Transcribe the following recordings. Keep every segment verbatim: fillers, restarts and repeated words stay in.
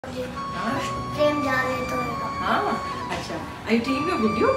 Train जा रहे तो हाँ अच्छा आई टीम का वीडियो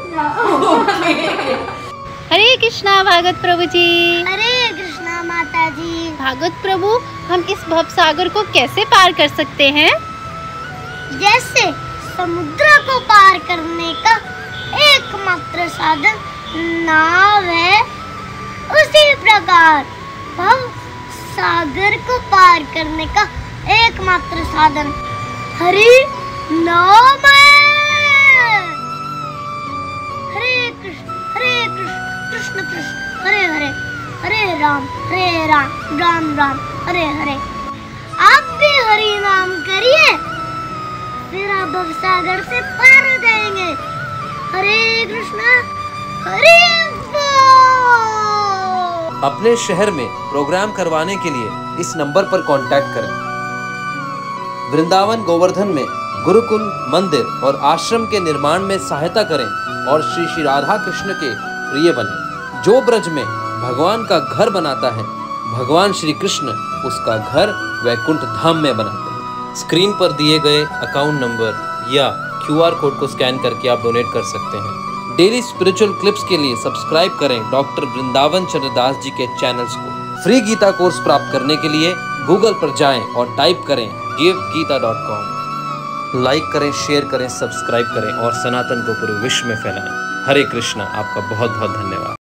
हरे कृष्णा भागवत प्रभु जी। हरे कृष्णा माता जी। भागवत प्रभु, हम इस भव सागर को कैसे पार कर सकते हैं? जैसे समुद्र को पार करने का एकमात्र साधन नाव है, उसी प्रकार भव सागर को पार करने का एकमात्र साधन हरि नाम है। हरे कृष्ण हरे कृष्ण कृष्ण कृष्ण हरे हरे, हरे राम हरे राम राम राम हरे हरे। आप भी हरि नाम करिए, फिर आप भवसागर से पार हो जाएंगे। हरे कृष्णा हरे बोल। अपने शहर में प्रोग्राम करवाने के लिए इस नंबर पर कांटेक्ट करें। वृंदावन गोवर्धन में गुरुकुल, मंदिर और आश्रम के निर्माण में सहायता करें और श्री श्री राधा कृष्ण के प्रिय बने। जो ब्रज में भगवान का घर बनाता है, भगवान श्री कृष्ण उसका घर वैकुंठ धाम में बनाते हैं। स्क्रीन पर दिए गए अकाउंट नंबर या क्यू आर कोड को स्कैन करके आप डोनेट कर सकते हैं। डेली स्पिरिचुअल क्लिप्स के लिए सब्सक्राइब करें डॉक्टर वृंदावन चंद्रदास जी के चैनल्स को। फ्री गीता कोर्स प्राप्त करने के लिए गूगल पर जाएं और टाइप करें give Gita dot com. Like करें, शेयर करें, सब्सक्राइब करें और सनातन को पूरे विश्व में फैलाएं। हरे कृष्णा। आपका बहुत बहुत धन्यवाद।